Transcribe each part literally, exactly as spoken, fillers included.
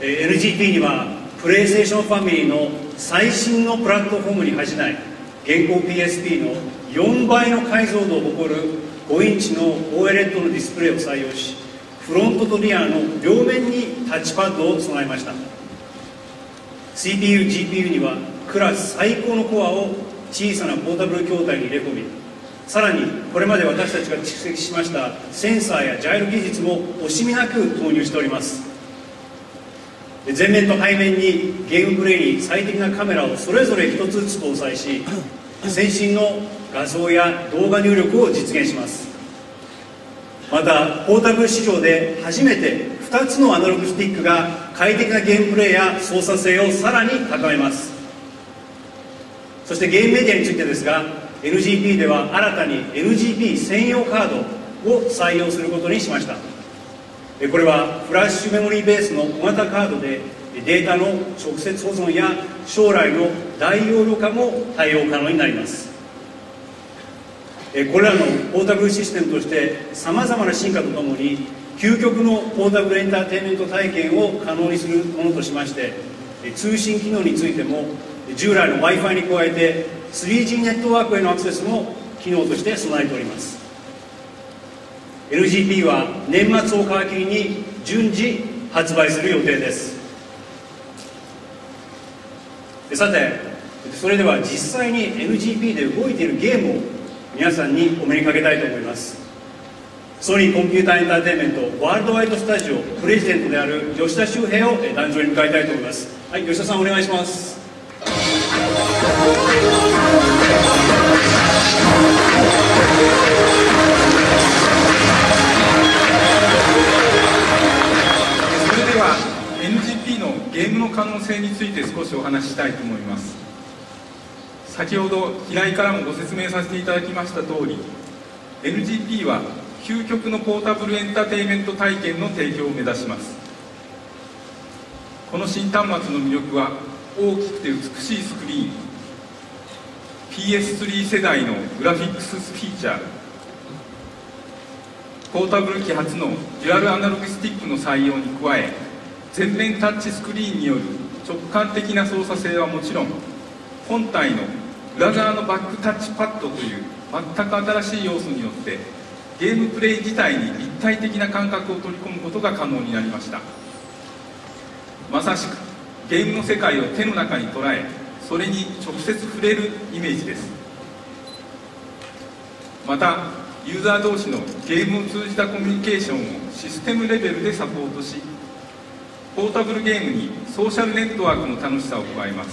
エヌジーピー にはプレイステーションファミリーの最新のプラットフォームに恥じない現行 ピーエスピー のよんばいの解像度を誇るごインチの オーエルイーディー のディスプレイを採用し、フロントとリアの両面にタッチパッドを備えました。 シーピーユー、ジーピーユー にはクラス最高のコアを小さなポータブル筐体に入れ込み、さらにこれまで私たちが蓄積しましたセンサーやジャイロ技術も惜しみなく投入しております。前面と背面にゲームプレイに最適なカメラをそれぞれ一つずつ搭載し、最新の画像や動画入力を実現します。またポータブル市場で初めてふたつのアナログスティックが快適なゲームプレイや操作性をさらに高めます。そしてゲームメディアについてですが、 エヌジーピー では新たに エヌジーピー 専用カードを採用することにしました。これはフラッシュメモリーベースの小型カードでデータの直接保存や将来の大容量化も対応可能になります。これらのポータブルシステムとしてさまざまな進化とともに究極のポータブルエンターテインメント体験を可能にするものとしまして、通信機能についても従来の Wi-Fi に加えて スリージー ネットワークへのアクセスも機能として備えております。 エヌジーピー は年末を皮切りに順次発売する予定です。さて、それでは実際に エヌジーピー で動いているゲームを皆さんにお目にかけたいと思います。ソニーコンピューターエンターテインメントワールドワイドスタジオプレジデントである吉田修平を壇上に迎えたいと思います。はい、吉田さんお願いします。 それでは エヌジーピー のゲームの可能性について少しお話ししたいと思います。先ほど平井からもご説明させていただきました通り、 エヌジーピー は究極のポータブルエンターテインメント体験の提供を目指します。この新端末の魅力は大きくて美しいスクリーン、 ピーエススリー 世代のグラフィックスフィーチャー、ポータブル機初のデュアルアナログスティックの採用に加え、全面タッチスクリーンによる直感的な操作性はもちろん、本体の裏側のバックタッチパッドという全く新しい要素によってゲームプレイ自体に立体的な感覚を取り込むことが可能になりました。まさしくゲームの世界を手の中に捉え、それに直接触れるイメージです。またユーザー同士のゲームを通じたコミュニケーションをシステムレベルでサポートし、ポータブルゲームにソーシャルネットワークの楽しさを加えます。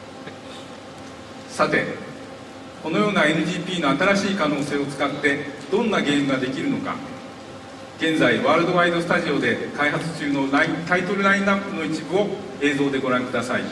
さて、このような エヌジーピー の新しい可能性を使ってどんなゲームができるのか、現在ワールドワイドスタジオで開発中のラインタイトルラインナップの一部を映像でご覧ください。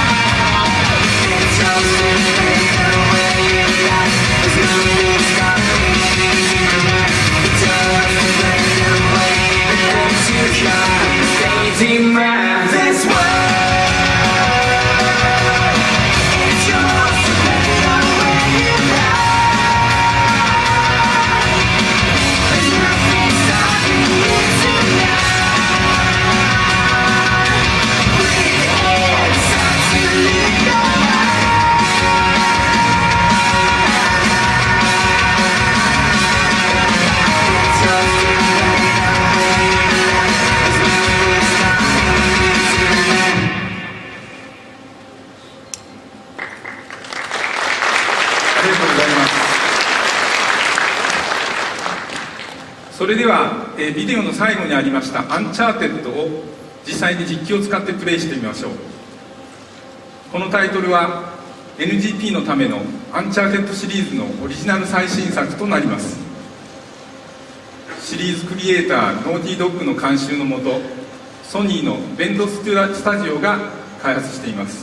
Stop それでは、えー、ビデオの最後にありましたアンチャーテッドを実際に実機を使ってプレイしてみましょう。このタイトルは エヌジーピー のためのアンチャーテッドシリーズのオリジナル最新作となります。シリーズクリエイターノーティードッグの監修のもと、ソニーのベンドスタジオが開発しています。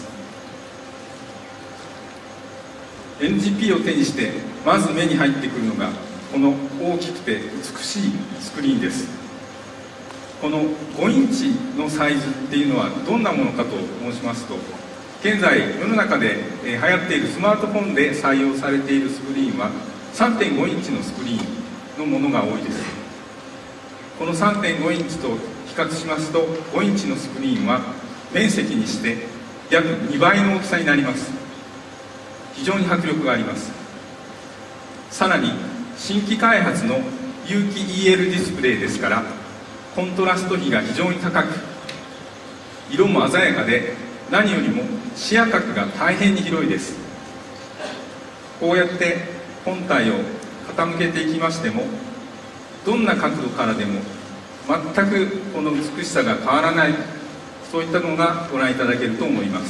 エヌジーピー を手にしてまず目に入ってくるのがこの大きくて美しいスクリーンです。このごインチのサイズっていうのはどんなものかと申しますと、現在世の中で流行っているスマートフォンで採用されているスクリーンは さんてんごインチのスクリーンのものが多いです。この さんてんごインチと比較しますと、ごインチのスクリーンは面積にして約にばいの大きさになります。非常に迫力があります。さらに新規開発の有機 イーエル ディスプレイですから、コントラスト比が非常に高く、色も鮮やかで、何よりも視野角が大変に広いです。こうやって本体を傾けていきましても、どんな角度からでも全くこの美しさが変わらない、そういったのがご覧いただけると思います。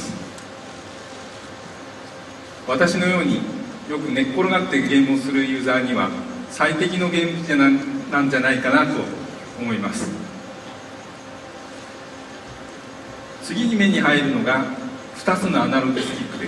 私のようによく寝っ転がってゲームをするユーザーには最適のゲームじゃななんじゃないかなと思います。次に目に入るのがふたつのアナログスティックです。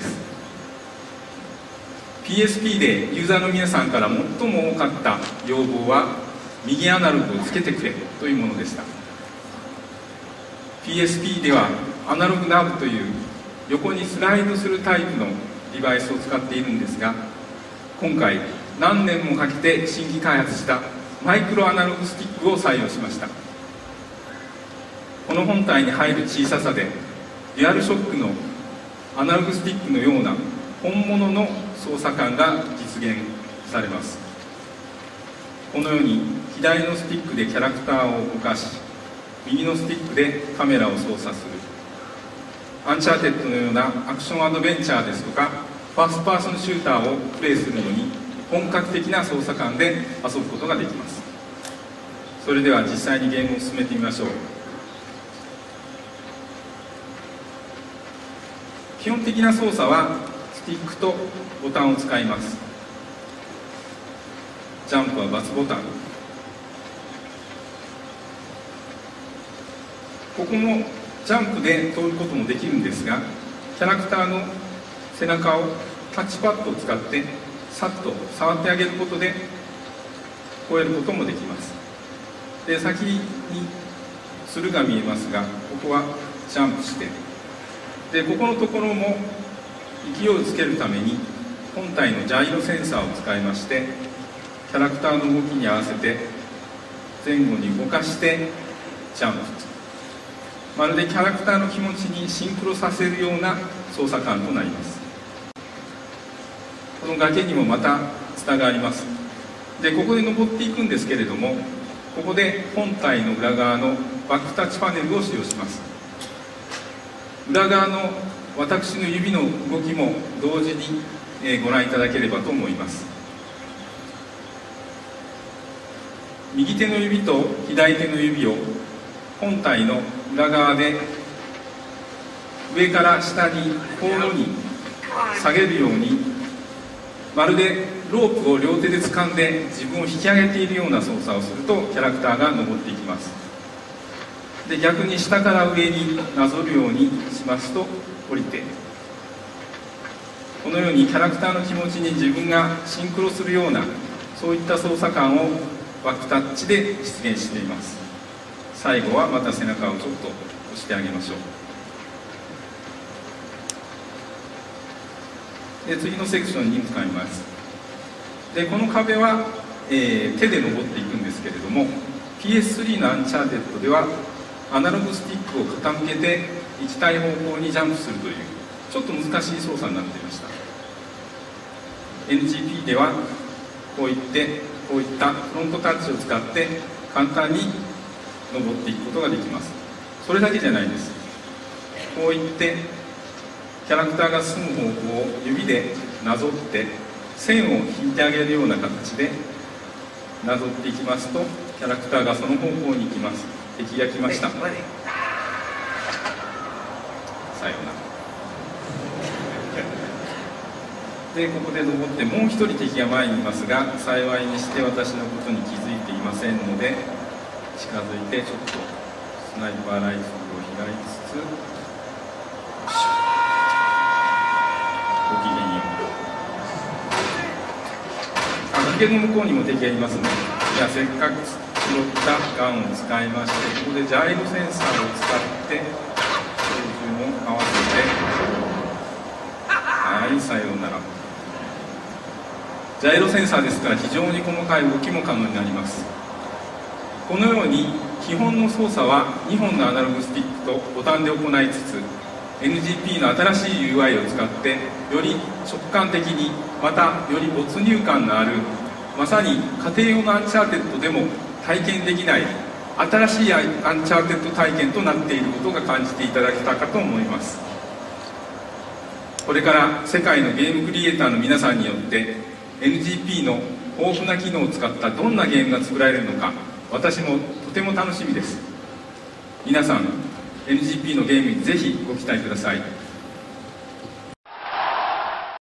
ピーエスピー でユーザーの皆さんから最も多かった要望は右アナログをつけてくれというものでした。 ピーエスピー ではアナログナブという横にスライドするタイプのデバイスを使っているんですが、今回何年もかけて新規開発したマイクロアナログスティックを採用しました。この本体に入る小ささでデュアルショックのアナログスティックのような本物の操作感が実現されます。このように左のスティックでキャラクターを動かし、右のスティックでカメラを操作する、アンチャーテッドのようなアクションアドベンチャーですとかファーストパーソンシューターをプレイするのに本格的な操作感で遊ぶことができます。それでは実際にゲームを進めてみましょう。基本的な操作はスティックとボタンを使います。ジャンプは×ボタン、ここもジャンプで通ることもできるんですが、キャラクターの背中をタッチパッドを使ってさっと触ってあげることで越えることもできます。で、先に鶴が見えますが、ここはジャンプして、でここのところも勢いをつけるために本体のジャイロセンサーを使いまして、キャラクターの動きに合わせて前後に動かしてジャンプ、まるでキャラクターの気持ちにシンクロさせるような操作感となります。この崖にもまたツタがあります。でここで登っていくんですけれども、ここで本体の裏側のバックタッチパネルを使用します。裏側の私の指の動きも同時にご覧いただければと思います。右手の指と左手の指を本体の裏側で上から下に交互に下げるように、まるでロープを両手で掴んで自分を引き上げているような操作をするとキャラクターが登っていきます。で逆に下から上になぞるようにしますと降りて、このようにキャラクターの気持ちに自分がシンクロするような、そういった操作感をバックタッチで実現しています。最後はまた背中をちょっと押してあげましょう。で次のセクションに向かいます。でこの壁は、えー、手で登っていくんですけれども、 ピーエススリー のアンチャーテッドではアナログスティックを傾けて行きたい方向にジャンプするというちょっと難しい操作になっていました。 エヌジーピー ではこういってこういったフロントタッチを使って簡単に登っていくことができます。それだけじゃないです。こういってキャラクターが進む方向を指でなぞって線を引いてあげるような形でなぞっていきますとキャラクターがその方向に行きます。敵が来ました。さようなら。でここで登ってもう一人敵が前にいますが、幸いにして私のことに気づいていませんので、近づいてちょっとスナイパーライフルを開いつつ、ごきげんよう。崖の向こうにも敵がいますね。じゃあせっかく拾ったガンを使いまして、ここでジャイロセンサーを使って照準を合わせて、はい、さようなら。ジャイロセンサーですから非常に細かい動きも可能になります。このように基本の操作はにほんのアナログスティックとボタンで行いつつ、 エヌジーピー の新しい ユーアイ を使ってより直感的に、またより没入感のある、まさに家庭用のアンチャーテッドでも体験できない新しいアンチャーテッド体験となっていることが感じていただけたかと思います。これから世界のゲームクリエイターの皆さんによって エヌジーピー の豊富な機能を使ったどんなゲームが作られるのか、私もとても楽しみです。皆さん エヌジーピー のゲームにぜひご期待ください。